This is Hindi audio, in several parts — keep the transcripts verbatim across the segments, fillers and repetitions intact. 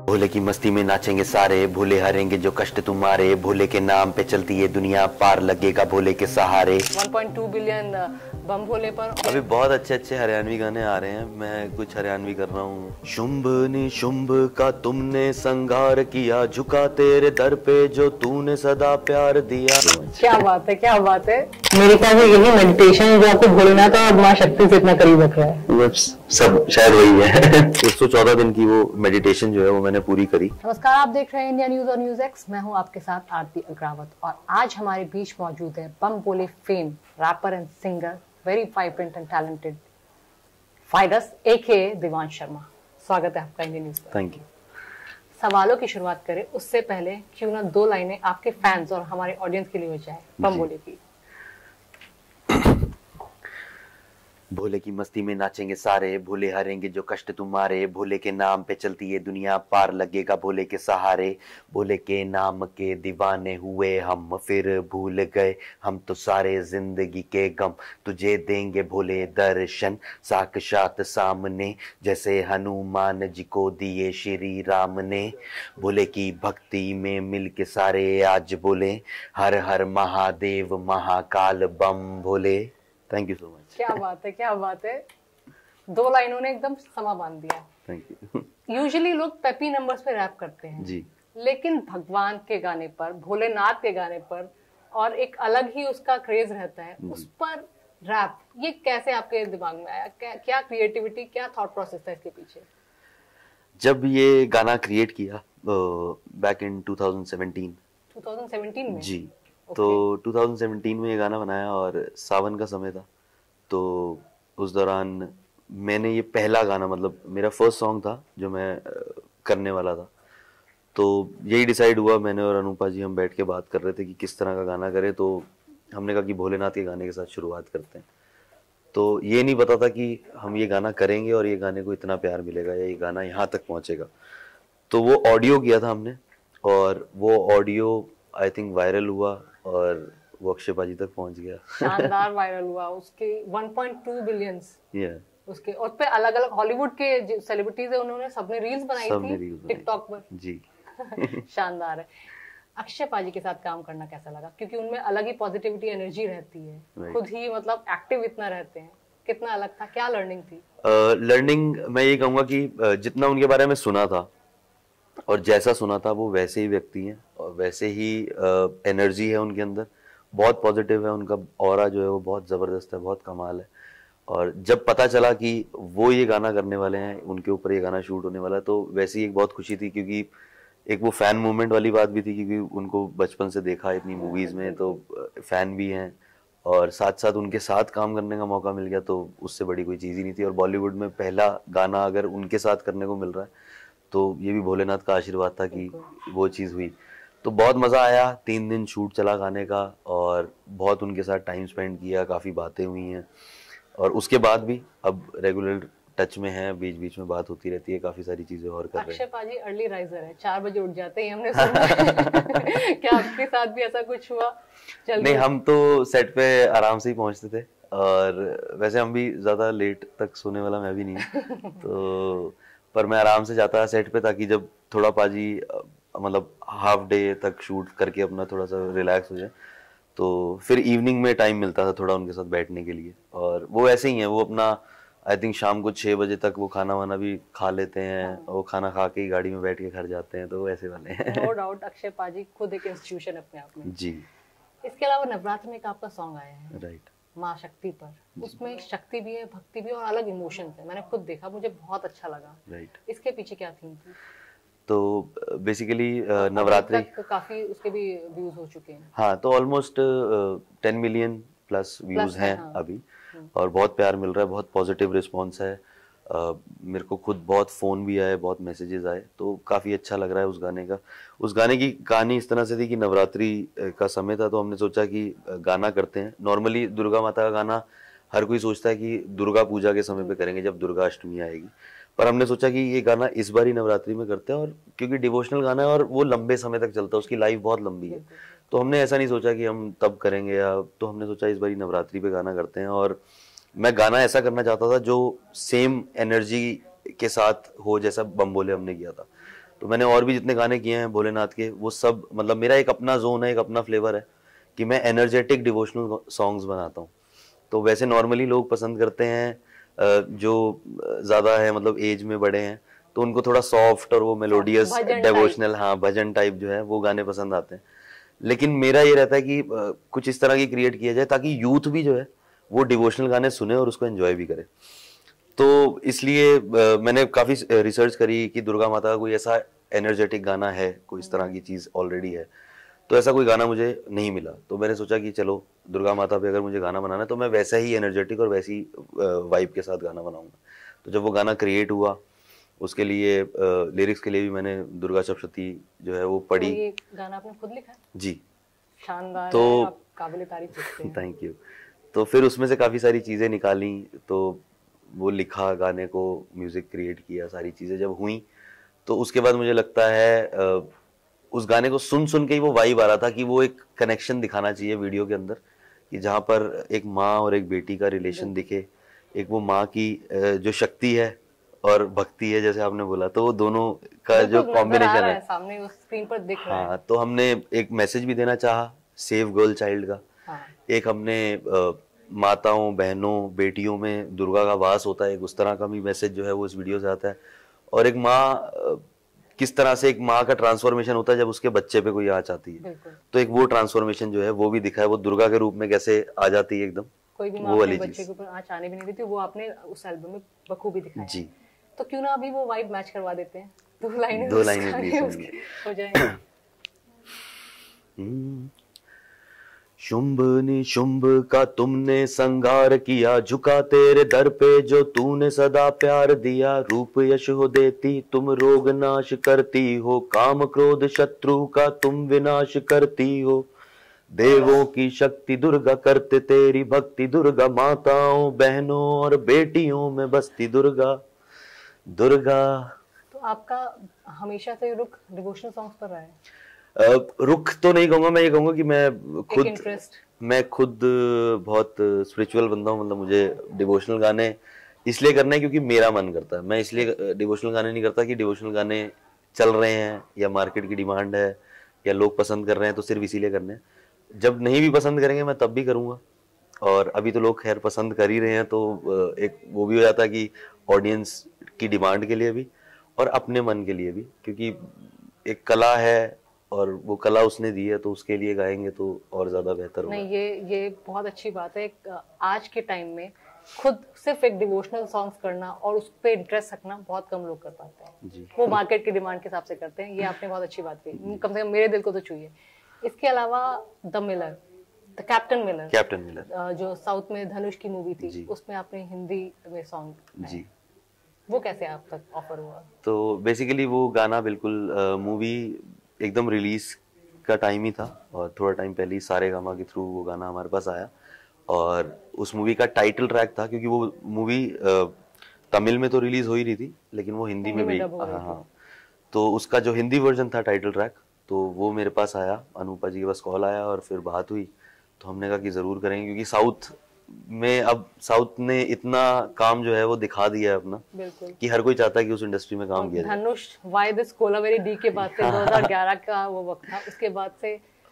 भोले की मस्ती में नाचेंगे सारे, भोले हरेंगे जो कष्ट तुम्हारे, भोले के नाम पे चलती है दुनिया, पार लगेगा भोले के सहारे। One point two billion Bam Bhole पर अभी बहुत अच्छे अच्छे हरियाणवी गाने आ रहे हैं, मैं कुछ हरियाणवी कर रहा हूँ। शुंभ निशुंभ का तुमने संघार किया, झुका तेरे दर पे जो तूने सदा प्यार दिया। क्या बात है, क्या बात है। मेरे ख्याल से यही मेडिटेशन जो आपको भोलेनाथ और माँ शक्ति से इतना करीब रख रहा है, वो सब शायद वही है। एक सौ चौदह दिन की वो मेडिटेशन जो है वो मैंने पूरी करी। नमस्कार, आप देख रहे हैं इंडिया न्यूज और न्यूज एक्स। मैं हूं आपके साथ आरती अग्रावत और आज हमारे बीच मौजूद है Bam Bhole fame rapper and singer, very vibrant and talented फाइडस एके दिवांश शर्मा। स्वागत है आपका इंडिया न्यूज पर। Thank you. सवालों की शुरुआत करें उससे पहले क्यों ना दो लाइनें आपके फैंस और हमारे ऑडियंस के लिए हो जाए बम भोले की। भोले की मस्ती में नाचेंगे सारे, भोले हरेंगे जो कष्ट तुम्हारे, भोले के नाम पे चलती है दुनिया, पार लगेगा भोले के सहारे। भोले के नाम के दीवाने हुए हम, फिर भूल गए हम तो सारे जिंदगी के गम, तुझे देंगे भोले दर्शन साक्षात सामने, जैसे हनुमान जी को दिए श्री राम ने। भोले की भक्ति में मिल के सारे आज बोले, हर हर Mahadev Mahakal Bam Bhole. Thank you so much. क्या बात है, क्या बात है। दो लाइनों ने एकदम समा बांध दिया। Thank you. यूजुअली लोग पेपी नंबर्स पे रैप करते हैं जी, लेकिन भगवान के गाने पर, भोलेनाथ के गाने पर और एक अलग ही उसका क्रेज रहता है, उस पर रैप, ये कैसे आपके दिमाग में आया? क्या, क्या क्रिएटिविटी, क्या थॉट प्रोसेस था इसके पीछे? जब ये गाना क्रिएट किया back in two thousand seventeen two thousand seventeen में जी, तो टू थाउजेंड सेवेंटीन में ये गाना बनाया और सावन का समय था, तो उस दौरान मैंने ये पहला गाना, मतलब मेरा फर्स्ट सॉन्ग था जो मैं अ, करने वाला था। तो यही डिसाइड हुआ, मैंने और अनुपा जी हम बैठ के बात कर रहे थे कि किस तरह का गाना करें, तो हमने कहा कि भोलेनाथ के गाने के साथ शुरुआत करते हैं। तो ये नहीं पता था कि हम ये गाना करेंगे और ये गाने को इतना प्यार मिलेगा या ये गाना यहाँ तक पहुँचेगा। तो वो ऑडियो किया था हमने और वो ऑडियो आई थिंक वायरल हुआ और वो अक्षय पाजी तक पहुंच गया। शानदार वायरल हुआ, उसके one point two billions yeah. उसके, और पे अलग अलग हॉलीवुड के सेलिब्रिटीज है, उन्होंने सबने रील्स बनाई सबने थी रील्स बनाई टिकटॉक पर जी। शानदार है। अक्षय पाजी के साथ काम करना कैसा लगा? क्योंकि उनमें अलग ही पॉजिटिविटी एनर्जी रहती है, right. खुद ही मतलब एक्टिव इतना रहते हैं। कितना अलग था, क्या लर्निंग थी? लर्निंग uh, मैं ये कहूँगा कि uh, जितना उनके बारे में सुना था और जैसा सुना था वो वैसे ही व्यक्ति हैं और वैसे ही एनर्जी uh, है उनके अंदर, बहुत पॉजिटिव है। उनका ऑरा जो है वो बहुत ज़बरदस्त है, बहुत कमाल है। और जब पता चला कि वो ये गाना करने वाले हैं, उनके ऊपर ये गाना शूट होने वाला है, तो वैसे ही एक बहुत खुशी थी, क्योंकि एक वो फ़ैन मूवमेंट वाली बात भी थी, क्योंकि उनको बचपन से देखा इतनी मूवीज़ में, तो फ़ैन भी हैं और साथ साथ उनके साथ काम करने का मौका मिल गया, तो उससे बड़ी कोई चीज़ ही नहीं थी। और बॉलीवुड में पहला गाना अगर उनके साथ करने को मिल रहा है, तो ये भी भोलेनाथ का आशीर्वाद था कि वो चीज़ हुई। तो बहुत मज़ा आया, तीन दिन शूट चला गाने का और बहुत उनके साथ टाइम स्पेंड किया, काफ़ी बातें हुई हैं और उसके बाद भी अब रेगुलर टच में हैं, बीच बीच में बात होती रहती है, काफ़ी सारी चीज़ें और कर रहे हैं। अक्षय पाजी अर्ली राइजर है, चार बजे उठ जाते हैं, हमने सुना। क्या आपके साथ भी ऐसा कुछ हुआ? नहीं, हम तो सेट पे आराम से ही पहुंचते थे और वैसे हम भी ज़्यादा लेट तक सोने वाला मैं भी नहीं तो पर मैं आराम से जाता सेट पे, ताकि जब थोड़ा पाजी मतलब हाफ डे तक शूट करके अपना थोड़ा सा रिलैक्स हो जाए, तो फिर इवनिंग में टाइम मिलता था थोड़ा उनके साथ बैठने के लिए। और वो ऐसे ही हैं, वो अपना आई थिंक शाम को छः बजे तक वो खाना वाना भी खा लेते हैं और वो खाना खा के ही गाड़ी में बैठ के घर जाते हैं, तो वो ऐसे वाले हैं। नो डाउट, अक्षय पाजी खुद एक इंस्टीट्यूशन अपने आप में। जी। इसके अलावा नवरात्र में एक आपका सॉन्ग आया है, राइट, माँ शक्ति पर। उसमें शक्ति भी है, भक्ति भी, और अलग इमोशंस है। मैंने खुद देखा, मुझे बहुत अच्छा लगा। राइट। इसके पीछे क्या थीम थी? तो बेसिकली नवरात्रि काफी उसके भी व्यूज हो चुके हैं। हाँ, तो almost ten million plus views हैं हाँ। अभी, और बहुत प्यार मिल रहा है, बहुत पॉजिटिव रिस्पांस है। uh, मेरे को खुद बहुत फ़ोन भी आए, बहुत मैसेजेस आए, तो काफ़ी अच्छा लग रहा है उस गाने का। उस गाने की कहानी इस तरह से थी कि नवरात्रि का समय था, तो हमने सोचा कि गाना करते हैं। नॉर्मली दुर्गा माता का गाना हर कोई सोचता है कि दुर्गा पूजा के समय पे करेंगे, जब दुर्गा अष्टमी आएगी, पर हमने सोचा कि ये गाना इस बार ही नवरात्रि में करते हैं, और क्योंकि डिवोशनल गाना है और वो लंबे समय तक चलता है, उसकी लाइफ बहुत लंबी है, तो हमने ऐसा नहीं सोचा कि हम तब करेंगे, या तो हमने सोचा इस बार ही नवरात्रि पे गाना करते हैं। और मैं गाना ऐसा करना चाहता था जो सेम एनर्जी के साथ हो जैसा बम भोले हमने किया था। तो मैंने और भी जितने गाने किए हैं भोलेनाथ के, वो सब मतलब मेरा एक अपना जोन है, एक अपना फ्लेवर है कि मैं एनर्जेटिक डिवोशनल सॉन्ग्स बनाता हूँ। तो वैसे नॉर्मली लोग पसंद करते हैं जो ज़्यादा है मतलब एज में बड़े हैं, तो उनको थोड़ा सॉफ्ट और वो मेलोडियस डिवोशनल, हाँ भजन टाइप जो है वो गाने पसंद आते हैं। लेकिन मेरा ये रहता है कि कुछ इस तरह की क्रिएट किया जाए ताकि यूथ भी जो है वो डिवोशनल गाने सुने और उसको एंजॉय भी करे। तो इसलिए मैंने काफ़ी रिसर्च करी कि दुर्गा माता का कोई ऐसा एनर्जेटिक गाना है, कोई इस तरह की चीज़ ऑलरेडी है, तो ऐसा कोई गाना मुझे नहीं मिला। तो मैंने सोचा कि चलो दुर्गा माता पे अगर मुझे गाना बनाना है तो मैं वैसा ही एनर्जेटिक और वैसी वाइब के साथ गाना बनाऊंगा। तो जब वो गाना क्रिएट हुआ, उसके लिए लिरिक्स के लिए भी मैंने दुर्गा सप्तशती जो है वो पढ़ी। तो ये गाना आपने खुद लिखा है? जी, शानदार तो है, आप काबिल तारीफ लिखते हैं। Thank you. तो फिर उसमें से काफ़ी सारी चीज़ें निकाली, तो वो लिखा, गाने को म्यूज़िक क्रिएट किया, सारी चीज़ें जब हुई तो उसके बाद मुझे लगता है उस गाने को सुन सुन के ही वो वाइब आ रहा था कि वो एक कनेक्शन दिखाना चाहिए वीडियो के अंदर, कि जहाँ पर एक माँ और एक बेटी का रिलेशन दिखे, एक वो माँ की जो शक्ति है और भक्ति है जैसे आपने बोला, तो वो दोनों का जो कॉम्बिनेशन है सामने उस स्क्रीन पर दिख रहा है। हाँ, तो हमने एक मैसेज भी देना चाहा सेव गर्ल चाइल्ड का। हाँ। एक हमने आ, माताओं, बहनों, बेटियों में दुर्गा का वास होता है, एक उस तरह का भी मैसेज जो है वो इस वीडियो से आता है। और एक माँ, किस तरह से एक माँ का ट्रांसफॉर्मेशन होता है जब उसके बच्चे पे कोई आँच आती है, तो एक वो ट्रांसफॉर्मेशन जो है वो भी दिखा है, वो दुर्गा के रूप में कैसे आ जाती है एकदम, कोई भी माँ अपने बच्चे के ऊपर आँच आने भी नहीं देती, वो आपने उस एल्बम में बखूबी दिखाया जी। तो क्यों ना अभी वो वाइब मैच करवा देते हैं, दो लाइनें दो लाइनें हो जाए। शुंभ निशुंभ का तुमने संगार किया, झुका तेरे दर पे जो तूने सदा प्यार दिया। रूप यश हो देती तुम रोग नाश करती हो, काम क्रोध शत्रु का तुम विनाश करती हो। देवों की शक्ति दुर्गा, करते तेरी भक्ति दुर्गा, माताओं, बहनों और बेटियों में बसती दुर्गा दुर्गा। तो आपका हमेशा से रुख डिवोशनल सॉन्ग्स पर रहा है? Uh, रुख तो नहीं कहूंगा, मैं ये कहूंगा कि मैं खुद मैं खुद बहुत स्पिरिचुअल बंदा हूँ। मतलब मुझे डिवोशनल गाने इसलिए करने हैं क्योंकि मेरा मन करता है। मैं इसलिए डिवोशनल गाने नहीं करता कि डिवोशनल गाने चल रहे हैं या मार्केट की डिमांड है या लोग पसंद कर रहे हैं तो सिर्फ इसीलिए करने हैं। जब नहीं भी पसंद करेंगे मैं तब भी करूँगा, और अभी तो लोग खैर पसंद कर ही रहे हैं, तो एक वो भी हो जाता है कि ऑडियंस की डिमांड के लिए भी और अपने मन के लिए भी, क्योंकि एक कला है और वो कला उसने दी है तो उसके लिए गाएंगे तो और ज्यादा बेहतर होगा। नहीं, ये ये बहुत अच्छी बात है। आज के टाइम में खुद सिर्फ एक डिवोशनल सॉन्ग्स करना और उस पर इंटरेस्ट रखना बहुत कम लोग कर पाते हैं जी। वो मार्केट की डिमांड के हिसाब से करते हैं। ये आपने बहुत अच्छी बात कही, कम से कम मेरे दिल को तो छुई है। इसके अलावा the Miller, the captain Miller captain Miller जो साउथ में धनुष की मूवी थी, उसमें आपने हिंदी में सॉन्ग जी, वो कैसे आप तक ऑफर हुआ? तो बेसिकली वो गाना बिल्कुल मूवी एकदम रिलीज का टाइम ही था और थोड़ा टाइम पहले ही सारे गामा के थ्रू वो गाना हमारे पास आया, और उस मूवी का टाइटल ट्रैक था, क्योंकि वो मूवी तमिल में तो रिलीज हो ही रही थी लेकिन वो हिंदी में भी, हाँ, तो उसका जो हिंदी वर्जन था टाइटल ट्रैक, तो वो मेरे पास आया, अनूपा जी के पास कॉल आया और फिर बात हुई, तो हमने कहा कि जरूर करेंगे, क्योंकि साउथ में अब साउथ ने इतना काम जो है वो दिखा दिया है अपना कि हर कोई चाहता है कि उस इंडस्ट्री में काम किया जाए। धनुष वाई दिस कोलावेरी डी के बाद से दो हज़ार ग्यारह का वो वक्त था, उसके बाद से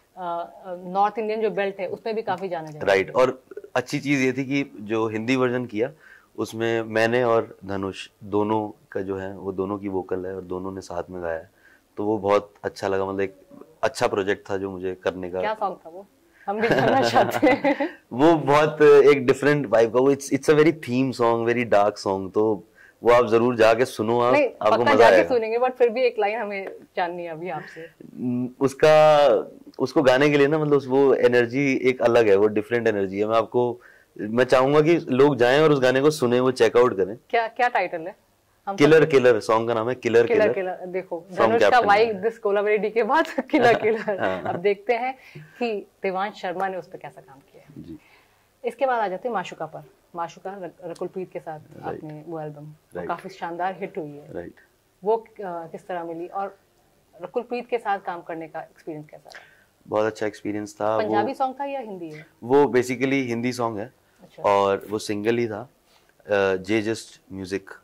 नॉर्थ इंडियन जो बेल्ट है उसमें भी काफी जाना जाता है। राइट, और अच्छी चीज ये थी कि जो हिंदी वर्जन किया उसमें मैंने और धनुष दोनों का जो है वो दोनों की वोकल है और दोनों ने साथ में गाया है, तो वो बहुत अच्छा लगा। मतलब एक अच्छा प्रोजेक्ट था जो मुझे करने का। क्या सॉन्ग था वो, हम भी जानना चाहते हैं। वो बहुत एक डिफरेंट वाइब का, वो it's it's a very theme song, very dark song, तो वो आप जरूर जाके सुनो, आप आपको मजा आएगा। सुनेंगे, बट फिर भी एक लाइन हमें जाननी है अभी आपसे। उसका उसको गाने के लिए ना, मतलब वो एनर्जी एक अलग है, वो डिफरेंट एनर्जी है। मैं आपको मैं चाहूंगा कि लोग जाएं और उस गाने को सुने, वो चेकआउट करें। क्या क्या टाइटल है? किलर किलर सॉन्ग का नाम है, किलर किलर किलर। देखो धनुष का वाई दिस कोलावेरी के बाद किलर किलर। अब देखते हैं कि देवांश शर्मा ने उस पर कैसा काम किया जी। इसके बाद आ जाते हैं माशुका पर। माशुका रकुल प्रीत के साथ आपने वो एल्बम काफी शानदार हिट हुई है, राइट। वो किस तरह मिली और रकुल प्रीत के साथ काम करने का एक्सपीरियंस कैसा रहा? बहुत अच्छा एक्सपीरियंस था। पंजाबी सॉन्ग था या हिंदी है? वो बेसिकली हिंदी सॉन्ग है। अच्छा। और वो सिंगल ही था, जे जस्ट म्यूजिक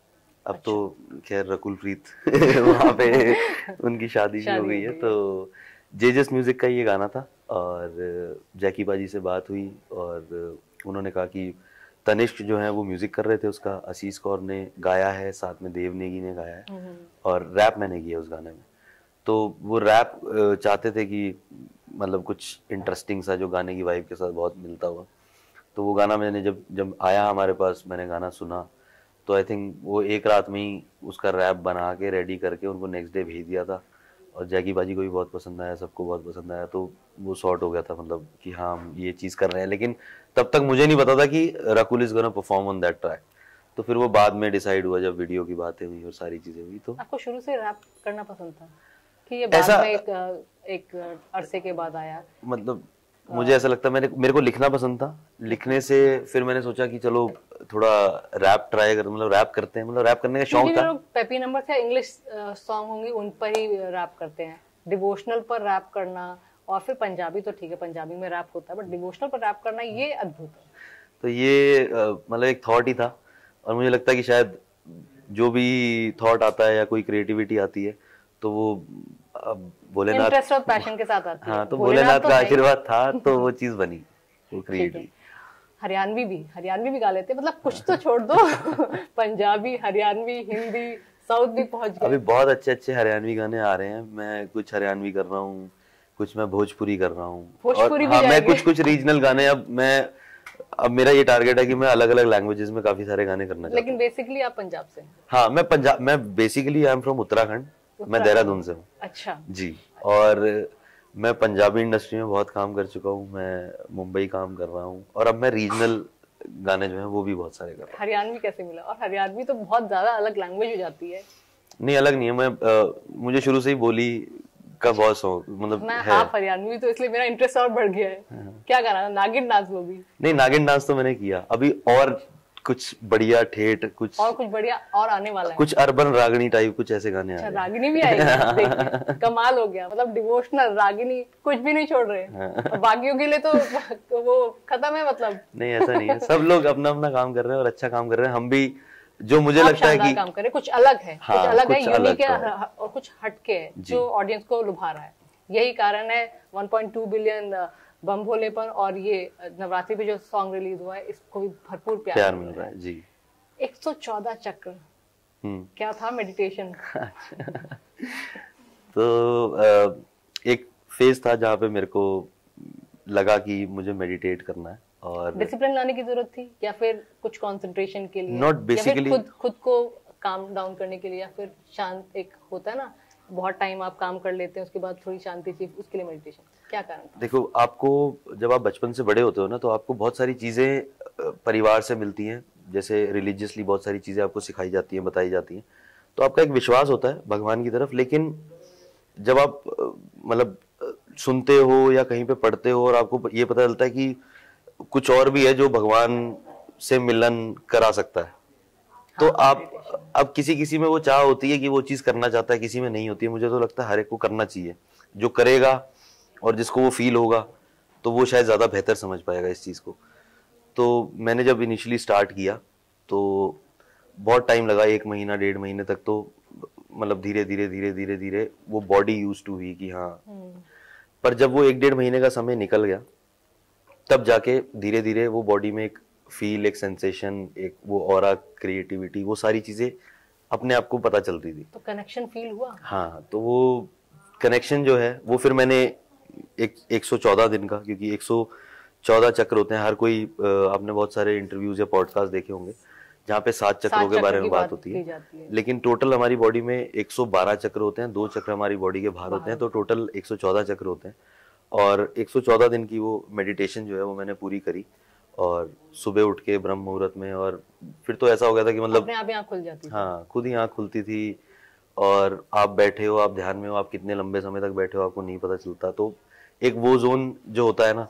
अब तो खैर रकुल प्रीत वहाँ पे उनकी शादी भी हो गई है। तो जेजेस म्यूजिक का ये गाना था और जैकी बाजी से बात हुई और उन्होंने कहा कि तनिष्क जो है वो म्यूजिक कर रहे थे उसका, आशीष कौर ने गाया है, साथ में देव नेगी ने गाया है और रैप मैंने किया उस गाने में। तो वो रैप चाहते थे कि मतलब कुछ इंटरेस्टिंग सा जो गाने की वाइब के साथ बहुत मिलता हुआ। तो वो गाना मैंने जब जब आया हमारे पास, मैंने गाना सुना तो आई थिंक वो एक रात में ही उसका रैप बना के रेडी करके उनको नेक्स्ट डे भेज दिया था और जैकी बाजी को भी बहुत पसंद आया, सबको बहुत पसंद आया। तो वो सॉर्ट हो गया था मतलब कि हाँ हम ये चीज़ कर रहे हैं। लेकिन तब तक मुझे नहीं पता था कि Rakul is gonna perform on that track. तो फिर वो बाद में डिसाइड हुआ जब वीडियो की बातें हुई और सारी चीज़ें हुई। तो आपको शुरू से रैप करना पसंद था कि ये बाद में एक एक अरसे के बाद आया? मतलब मुझे ऐसा लगता है, मैंने मेरे को लिखना पसंद था, लिखने से फिर मैंने सोचा कि चलो थोड़ा रैप ट्राई कर, मतलब रैप करते हैं, मतलब रैप करने का शौक था। लोग पेपी नंबर से इंग्लिश सॉन्ग होंगे उन पर ही रैप करते हैं, डिवोशनल पर रैप करना और फिर पंजाबी तो ठीक है, पंजाबी में रैप होता है, बट डिवोशनल पर रैप करना ये अद्भुत है। तो ये मतलब एक थॉट ही था और मुझे लगता है कि शायद जो भी थॉट आता है या कोई क्रिएटिविटी आती है तो वो भोलेनाथ इंटरेस्ट और पैशन के साथ आती है। हाँ, तो भोलेनाथ का आशीर्वाद था तो वो चीज बनी, वो क्रिएट हुई। हरियाणवी भी हरियाणवी भी गा लेते, मतलब कुछ तो छोड़ दो पंजाबी, हरियाणवी, हिंदी, साउथ भी पहुंच गए। अभी बहुत अच्छे अच्छे हरियाणवी गाने आ रहे हैं, मैं कुछ हरियाणवी कर रहा हूँ, कुछ मैं भोजपुरी कर रहा हूँ और हाँ मैं कुछ कुछ रीजनल गाने, अब मैं अब मेरा ये टारगेट है कि मैं अलग अलग लैंग्वेजेस में काफी सारे गाने करना चाहता हूँ। लेकिन बेसिकली आप पंजाब से? हाँ मैं पंजाब, मैं basically I am from Uttarakhand, मैं देहरादून से हूँ। अच्छा जी, और मैं पंजाबी इंडस्ट्री में बहुत काम कर चुका हूँ, मैं मुंबई काम कर रहा हूँ और अब मैं रीजनल गाने जो हैं वो भी बहुत सारे कर रहा हूँ। हरियाणवी कैसे मिला? और हरियाणवी तो बहुत ज्यादा अलग लैंग्वेज हो जाती है। नहीं अलग नहीं है, मैं आ, मुझे शुरू से ही बोली का बहुत शौक, मतलब मैं है। आप हरियाणवी तो इसलिए मेरा इंटरेस्ट और बढ़ गया है। क्या गाना? नागिन डांस? वो भी नहीं, नागिन डांस तो मैंने किया, अभी और कुछ बढ़िया ठेठ, कुछ और कुछ बढ़िया और आने वाला है, कुछ अर्बन रागिनी टाइप कुछ ऐसे गाने अच्छा, आ रहे हैं। रागिनी भी आएगी, देखिए कमाल हो गया, मतलब डिवोशनल, रागिनी, कुछ भी नहीं छोड़ रहे और बाकियों के लिए तो, तो वो खत्म है मतलब। नहीं ऐसा नहीं है, सब लोग अपना अपना काम कर रहे हैं और अच्छा काम कर रहे हैं, हम भी जो मुझे लगता है कि काम करें, कुछ अलग है, हाँ, कुछ अलग कुछ है, यूनिक है है और कुछ हटके है जो ऑडियंस को लुभा रहा है। यही कारण है one point two billion Bam भोलेपन और ये नवरात्रि पे जो सॉन्ग रिलीज हुआ है इसको भी भरपूर प्यार, प्यार मिल रहा है जी। एक सौ चौदह चक्र क्या था? मेडिटेशन? तो एक फेज था जहाँ पे मेरे को लगा कि मुझे मेडिटेट करना है और डिसिप्लिन लाने की जरूरत थी या फिर कुछ कंसंट्रेशन के लिए, नॉट बेसिकली खुद खुद को काम डाउन करने के लिए, या फिर शांत, एक होता है ना बहुत टाइम आप काम कर लेते हैं उसके बाद थोड़ी शांति चाहिए, उसके लिए मेडिटेशन? क्या कारण था? देखो, आपको जब आप बचपन से बड़े होते हो ना तो आपको बहुत सारी चीजें परिवार से मिलती हैं, जैसे रिलीजियसली बहुत सारी चीजें आपको सिखाई जाती हैं, बताई जाती हैं, तो आपका एक विश्वास होता है भगवान की तरफ। लेकिन जब आप मतलब सुनते हो या कहीं पे पढ़ते हो और आपको ये पता चलता है कि कुछ और भी है जो भगवान से मिलन करा सकता है, तो हाँ, आप अब किसी किसी में वो चाह होती है कि वो चीज करना चाहता है, किसी में नहीं होती है। मुझे तो लगता है हर एक को करना चाहिए, जो करेगा और जिसको वो फील होगा तो वो शायद ज्यादा बेहतर समझ पाएगा इस चीज को। तो मैंने जब इनिशियली स्टार्ट किया तो बहुत टाइम लगा, एक महीना डेढ़ महीने तक, तो मतलब धीरे धीरे धीरे धीरे धीरे वो बॉडी यूज टू हुई कि हाँ। पर जब वो एक डेढ़ महीने का समय निकल गया तब जाके धीरे धीरे वो बॉडी में एक फील, एक सेंसेशन, एक वो ऑरा, क्रिएटिविटी, वो सारी चीजें अपने आप को पता चलती थी। तो कनेक्शन फील हुआ? हाँ, तो वो कनेक्शन जो है वो फिर मैंने एक एक सौ चौदह दिन का, क्योंकि एक सौ चौदह चक्र होते हैं, हर कोई, आपने बहुत सारे इंटरव्यूज या पॉडकास्ट देखे होंगे जहाँ पे सात चक्रों के बारे में बात होती है, लेकिन टोटल हमारी बॉडी में एक सौ बारह चक्र होते हैं, दो चक्र हमारी बॉडी के बाहर होते हैं, तो टोटल एक सौ चौदह चक्र होते हैं। और एक सौ चौदह दिन की वो मेडिटेशन जो है वो मैंने पूरी करी और सुबह उठ के ब्रह्म मुहूर्त में, और फिर तो ऐसा हो गया था कि मतलब अपने आप आँख खुल जाती थी। हाँ, खुद ही आँख खुलती थी और आप बैठे हो, आप ध्यान में हो, आप कितने लंबे समय तक बैठे हो आपको नहीं पता चलता। तो एक वो जोन जो होता है ना,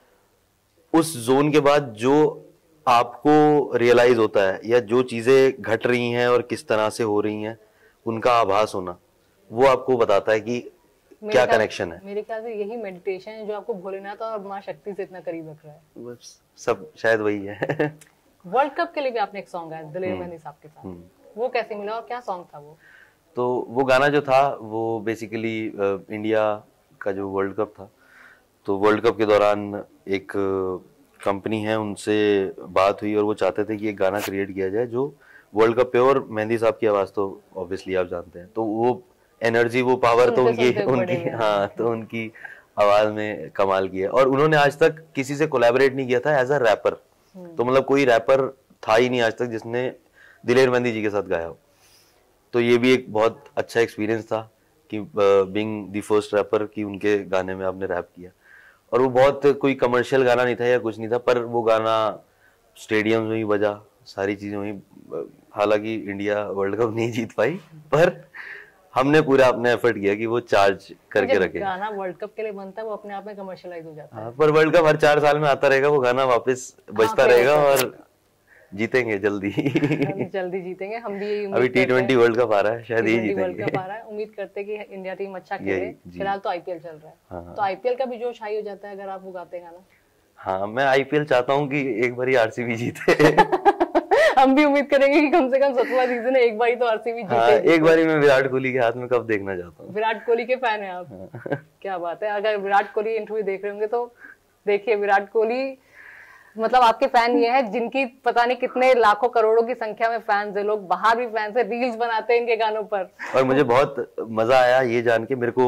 उस जोन के बाद जो आपको रियलाइज होता है या जो चीजें घट रही हैं और किस तरह से हो रही हैं उनका आभास होना, वो आपको बताता है कि क्या कनेक्शन है। मेरे ख्याल से यही मेडिटेशन है जो आपको भोलेनाथ और माँ शक्ति से इतना करीब रख रहा है। बस सब शायद वही है। वर्ल्ड कप के लिए भी आपने एक सॉन्ग गाया दिलेर मेहंदी साहब के साथ, वो कैसे मिला और क्या सॉन्ग था वो? तो वो गाना जो था वो बेसिकली इंडिया का जो वर्ल्ड कप था, तो वर्ल्ड कप के दौरान एक कंपनी है उनसे बात हुई और वो चाहते थे कि एक गाना क्रिएट किया जाए जो वर्ल्ड कप पे, और मेहंदी साहब की आवाज़ तो ऑब्वियसली आप जानते हैं, तो वो एनर्जी वो पावर तो उनकी उनकी हाँ तो उनकी आवाज़ में कमाल किया। और उन्होंने आज तक किसी से कोलैबोरेट नहीं किया था एज अ रैपर, तो मतलब कोई रैपर था ही नहीं आज तक जिसने दिलेर मेहंदी जी के साथ गाया हो। तो ये भी एक बहुत अच्छा एक्सपीरियंस था कि बीइंग द फर्स्ट रैपर कि उनके गाने में आपने रैप किया। और वो बहुत कोई कमर्शियल गाना नहीं था या कुछ नहीं था, पर वो गाना स्टेडियम में ही बजा, सारी चीजें वही। हालांकि इंडिया वर्ल्ड कप नहीं जीत पाई, पर हमने पूरा अपना एफर्ट किया कि वो चार्ज करके रखे। गाना वर्ल्ड कप के लिए बनता है वो अपने आप में कमर्शियलाइज हो जाता है। हाँ, पर वर्ल्ड कप हर चार साल में आता रहेगा, वो गाना वापस बजता रहेगा और जीतेंगे जल्दी। हम जल्दी जीतेंगे, हम भी यही उम्मीद अभी टी ट्वेंटी वर्ल्ड कप आ रहा है, शायद यही जीतेंगे। वर्ल्ड कप आ रहा है, उम्मीद करते हैं कि इंडिया टीम अच्छा खेले। फिलहाल तो आईपीएल चल रहा है, हाँ। तो आईपीएल का भी जोश हाई हो जाता है अगर आप वो गाते गाना। हाँ, मैं आईपीएल चाहता हूँ कि एक बार आरसीबी जीते। हम भी उम्मीद करेंगे कि कम से कम सत्रहवां सीजन है, एक बार तो आरसीबी जीते। हाँ, एक बार मैं विराट कोहली के हाथ में कब देखना चाहता हूँ। विराट कोहली के फैन है आप? हाँ। क्या बात है, अगर विराट कोहली इंटरव्यू देख रहे होंगे तो देखिए, विराट कोहली मतलब आपके फैन ये है जिनकी पता नहीं कितने लाखों करोड़ों की संख्या में फैंस है, लोग बाहर भी फैंस है, रील्स बनाते हैं इनके गानों पर। और मुझे बहुत मजा आया ये जान के, मेरे को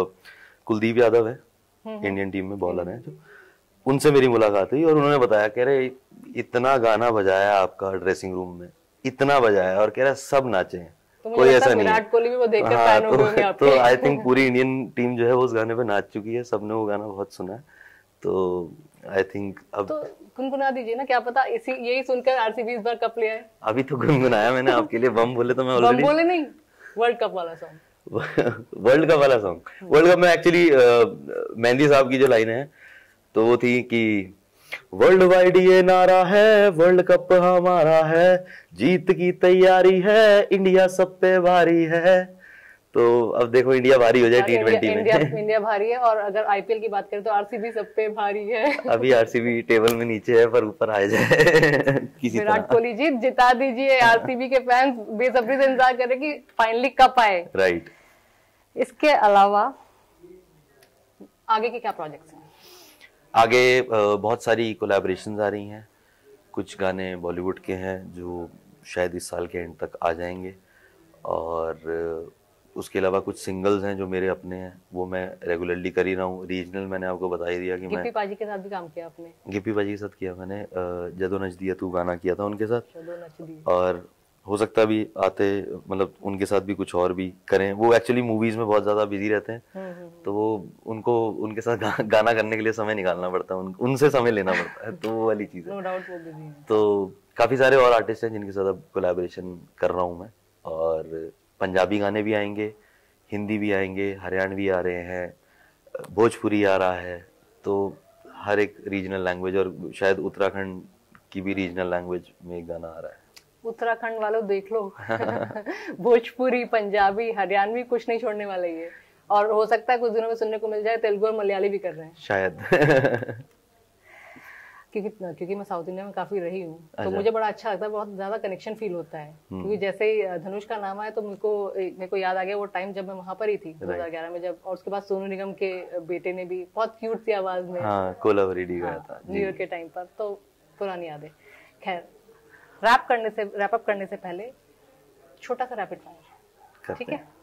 कुलदीप यादव है इंडियन टीम में बॉलर है, जो उनसे मेरी मुलाकात हुई और उन्होंने बताया, कह रहे इतना गाना बजाया आपका ड्रेसिंग रूम में, इतना बजाया, और कह रहा सब नाचे हैं, तो कोई ऐसा नहीं। विराट कोहली भी वो देखकर फैन हो गए आपके। तो आई थिंक पूरी इंडियन टीम जो है वो उस गाने पे नाच चुकी है, सबने वो गाना बहुत सुना है, तो आई थिंक अब तो गुनगुना दीजिए ना, क्या पता इसी यही सुनकर आरसीबी इस बार कप ले आए। अभी तो गुनगुनाया मैंने आपके लिए, बम बोले तो मैं ऑलरेडी। बम बोले नहीं, वर्ल्ड कप वाला सॉन्ग। वर्ल्ड कप वाला सॉन्ग वर्ल्ड कप में एक्चुअली मेहंदी साहब की जो लाइन है तो वो थी कि वर्ल्ड वाइड ये नारा है, वर्ल्ड कप हमारा है, जीत की तैयारी है, इंडिया सब पे भारी है। तो अब देखो इंडिया भारी हो जाए टी ट्वेंटी में। इंडिया, इंडिया भारी है, और अगर आईपीएल की बात करें तो आरसीबी सब पे भारी है। अभी आरसीबी टेबल में नीचे है पर ऊपर आ जाए किसी विराट कोहली जी जिता दीजिए, आरसीबी के फैंस बेसब्री से इंतजार कर रहे कि फाइनली कप आए। राइट। इसके अलावा आगे के क्या प्रोजेक्ट्स हैं? आगे बहुत सारी कोलैबोरेशंस आ रही हैं, कुछ गाने बॉलीवुड के हैं जो शायद इस साल के एंड तक आ जाएंगे, और उसके अलावा कुछ सिंगल्स हैं जो मेरे अपने हैं, वो मैं रेगुलरली कर ही रहा हूँ। रीजनल मैंने आपको बता ही दिया कि मैं गिप्पी पाजी के साथ भी काम किया आपने। गिप्पी पाजी के साथ किया मैंने, जदो नच दिया तू गाना किया था उनके साथ, और हो सकता भी आते मतलब उनके साथ भी कुछ और भी करें। वो एक्चुअली मूवीज में बहुत ज्यादा बिजी रहते हैं, तो वो उनको उनके साथ गा, गाना करने के लिए समय निकालना पड़ता है, उन, उनसे समय लेना पड़ता है, तो वो वाली चीज है। नो डाउट वो बिजी हैं। तो काफी सारे और आर्टिस्ट हैं जिनके साथ अब कोलैबोरेशन कर रहा हूँ मैं, और पंजाबी गाने भी आएंगे, हिंदी भी आएंगे, हरियाणवी आ रहे हैं, भोजपुरी आ रहा है, तो हर एक रीजनल लैंग्वेज, और शायद उत्तराखंड की भी रीजनल लैंग्वेज में एक गाना आ रहा है। उत्तराखंड वालों देख लो। भोजपुरी, पंजाबी, हरियाणवी कुछ नहीं छोड़ने वाले ये, और हो सकता है कुछ दिनों में सुनने को मिल जाए तेलुगु और मलयाली भी कर रहे हैं शायद। क्योंकि क्योंकि मैं साउथ इंडिया में काफी रही हूँ, तो मुझे बड़ा अच्छा लगता है, बहुत ज्यादा कनेक्शन फील होता है। क्योंकि जैसे ही धनुष का नाम आया तो मेरे को मेरे को याद आ गया वो टाइम जब मैं वहां पर ही थी दो हज़ार ग्यारह में, जब, और उसके बाद सोनू निगम के बेटे ने भी बहुत क्यूट सी आवाज में हाँ, कोलावेरी गाया था न्यू ईयर के टाइम पर, तो पुरानी यादें। खैर, रैप करने से रैप अप करने से पहले छोटा सा रैपिड फायर, ठीक है?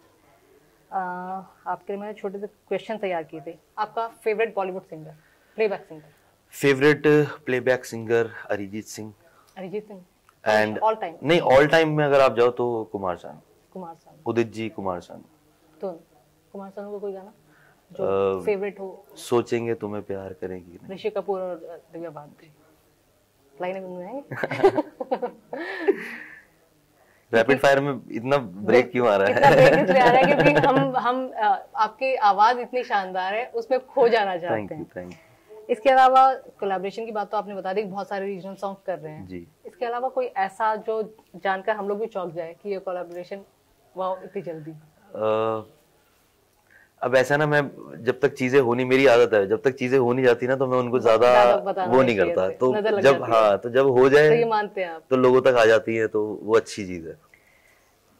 आपके लिए मैंने छोटे से क्वेश्चन तैयार किए थे। आपका favourite Bollywood singer, playback singer? Favourite playback singer Arijit Singh. Arijit Singh and all time? नहीं, ऑल टाइम में अगर आप जाओ तो कुमार सानू। कुमार सानू, उदित जी, कुमार सानू। तो कुमार सानू का कोई गाना जो फेवरेट हो? सोचेंगे तुम्हें प्यार करेंगी। ऋषि कपूर और दिव्या भारती लाइनें गुनगुनाएंगे? रैपिड फायर में इतना ब्रेक क्यों आ रहा है? इतना ब्रेक इसलिए आ रहा है क्योंकि हम हम आपकी आवाज इतनी शानदार है, उसमें खो जाना चाहते हैं। Thank you. इसके अलावा कोलैबोरेशन की बात तो आपने बता दी, बहुत सारे रीजनल सॉन्ग कर रहे हैं जी। इसके अलावा कोई ऐसा जो जानकर हम लोग भी चौंक जाए कि ये कोलैबोरेशन वाओ इतनी जल्दी? uh, अब ऐसा ना, मैं जब तक चीजें होनी, मेरी आदत है, जब तक चीजें हो नहीं जाती ना तो मैं उनको ज्यादा वो नहीं करता, तो जब हाँ तो जब हो जाए तो ये मानते हैं आप, तो लोगों तक आ जाती है, तो वो अच्छी चीज है।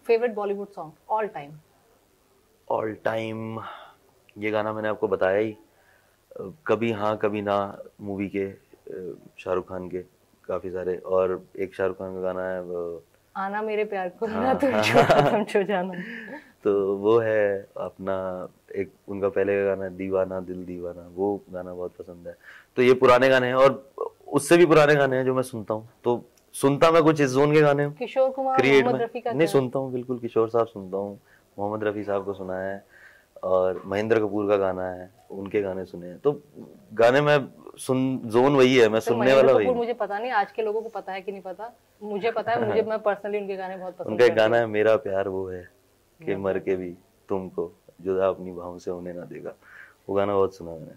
Favourite Bollywood song all time? All time ये गाना मैंने आपको बताया ही, कभी हाँ कभी ना मूवी के, शाहरुख खान के काफी सारे, और एक शाहरुख खान का गाना है वो आना मेरे प्यार को हाँ, ना तुम हाँ, छोड़ो समझो जाना। तो वो है अपना एक उनका पहले का गाना दीवाना दिल दीवाना, वो गाना बहुत पसंद है। तो ये पुराने गाने हैं, और उससे भी पुराने गाने हैं जो मैं सुनता हूँ। तो सुनता मैं कुछ इस जोन के गाने हूँ। किशोर कुमार, क्रिएट मोहम्मद में रफी का नहीं क्या? सुनता हूँ, बिल्कुल किशोर साहब सुनता हूँ, मोहम्मद रफी साहब को सुना है, और महेंद्र कपूर का गाना है, उनके गाने सुने हैं। तो गाने में सुन जोन वही है, मैं तो सुनने वाला वही। मुझे पता नहीं आज के लोगों को पता है कि नहीं पता, मुझे पता है, मुझे मैं पर्सनली उनके गाने बहुत पसंद उनका एक करती गाना हूँ। है मेरा प्यार वो है कि मर के भी तुमको जुदा अपनी बाहों से होने ना देगा, वो गाना बहुत सुना मैंने।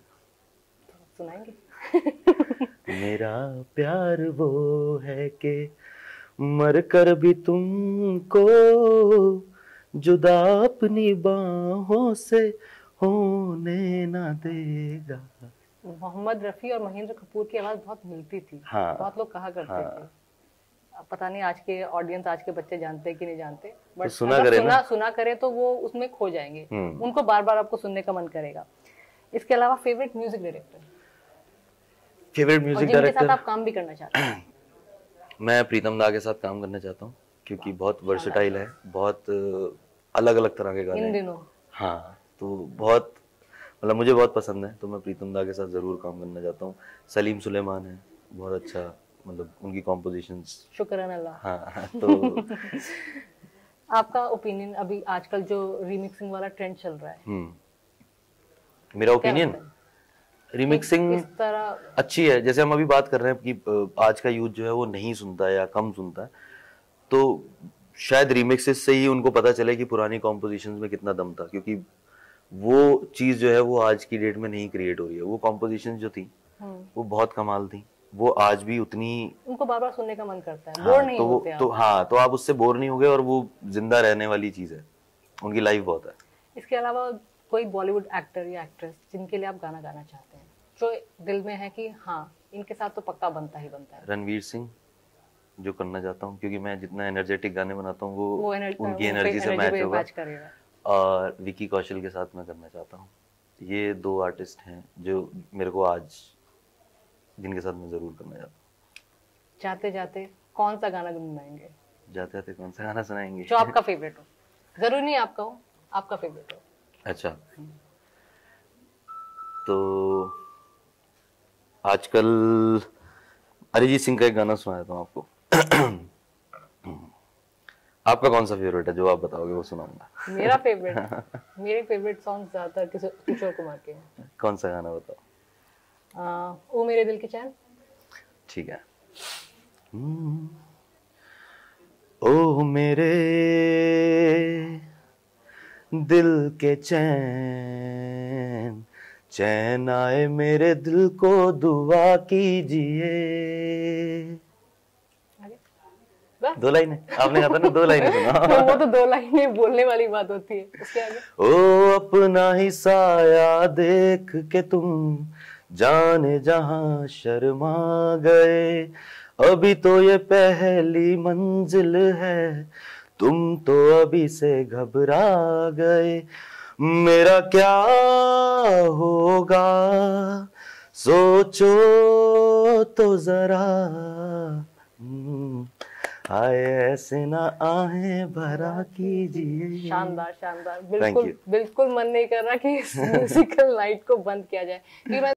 सुनाएंगे? मेरा प्यार वो है कि मर कर भी तुमको जुदा अपनी बाहों से होने ना देगा। मोहम्मद रफी और महेंद्र कपूर की आवाज बहुत मिलती थी। हाँ, बहुत लोग कहा करते हाँ, थे। पता नहीं आज के ऑडियंस, आज के बच्चे जानते हैं कि नहीं जानते, बट तो सुना अगर करे सुना ना? सुना करे तो वो उसमें खो जाएंगे, हम्म। उनको बार बार आपको सुनने का मन करेगा। इसके अलावा फेवरेट म्यूजिक डायरेक्टर फेवरेट और म्यूजिक जिनके साथ डायरेक्टर आप काम भी करना चाहते हैं? मैं प्रीतम दा के साथ काम करना चाहता हूँ, क्योंकि बहुत वर्सेटाइल है, बहुत अलग अलग तरह के गाने इन हैं। दिनों हाँ, तो बहुत मतलब मुझे बहुत पसंद है, तो मैं प्रीतम दा के साथ जरूर काम करना चाहता हूँ। सलीम सुलेमान है, बहुत अच्छा, मतलब उनकी कॉम्पोजिशंस। शुक्रान अल्लाह। हाँ, तो आपका ओपिनियन अभी आजकल जो रीमिक्सिंग वाला ट्रेंड चल रहा है, हम्म मेरा ओपिनियन, रिमिक्सिंग इस तरह अच्छी है। जैसे हम अभी बात कर रहे हैं कि अ, आज का यूथ जो है वो नहीं सुनता है या कम सुनता है, तो शायद रिमिक्सेस से ही उनको पता चले कि पुरानी कॉम्पोजिशंस में कितना दम था, क्योंकि वो चीज जो है वो आज की डेट में नहीं क्रिएट हो रही है। वो कॉम्पोजिशंस जो थी वो बहुत कमाल थी, वो आज भी उतनी, उनको बार बार सुनने का मन करता है, हाँ, बोर नहीं तो वो होते आप। तो हाँ, तो आप उससे बोर नहीं हो गए, और वो जिंदा रहने वाली चीज है, उनकी लाइफ बहुत है। इसके अलावा कोई बॉलीवुड एक्टर या एक्ट्रेस जिनके लिए आप गाना गाना चाहते हैं, जो दिल में है कि हाँ इनके साथ तो पक्का बनता ही बनता है? रणवीर सिंह जो करना चाहता हूँ, क्योंकि मैं जितना एनर्जेटिक गाने बनाता हूँ वो, वो एनर्जी, उनकी वो एनर्जी से एनर्जी मैच पे होगा। मैच करेगा। और विकी कौशल के साथ मैं करना चाहता हूँ। ये दो आर्टिस्ट हैं जो मेरे को आज, जिनके साथ मैं जरूर करना चाहता हूँ। जाते जाते कौन सा गाना गुनगुनाएंगे? जाते जाते कौन सा गाना सुनाएंगे? जो आपका फेवरेट हो, जरूरी नहीं आपका हो, आपका फेवरेट हो। अच्छा, तो आजकल अरिजीत सिंह का एक गाना सुना देता हूँ आपको। आपका कौन सा फेवरेट है जो आप बताओगे वो सुनाऊंगा। मेरा फेवरेट मेरे फेवरेट सॉन्ग ज्यादातर किशोर किशोर कुमार के हैं। कौन सा गाना बताओ? आ, ओ मेरे दिल के चैन। ठीक है। ओ मेरे दिल के चैन, चैन आए मेरे दिल को दुआ कीजिए। दो लाइनें आपने कहा था ना, दो लाइनें सुना। वो तो दो लाइनें बोलने वाली बात होती है, उसके आगे ओ अपना ही साया देख के तुम जाने जहां शर्मा गए, अभी तो ये पहली मंजिल है, तुम तो अभी से घबरा गए। मेरा क्या होगा सोचो तो जरा, आए ऐसे ना आहें भरा कीजिए। शानदार शानदार। बिल्कुल बिल्कुल मन नहीं कर रहा कि इस म्यूजिकल नाइट को बंद किया जाए, क्योंकि मैं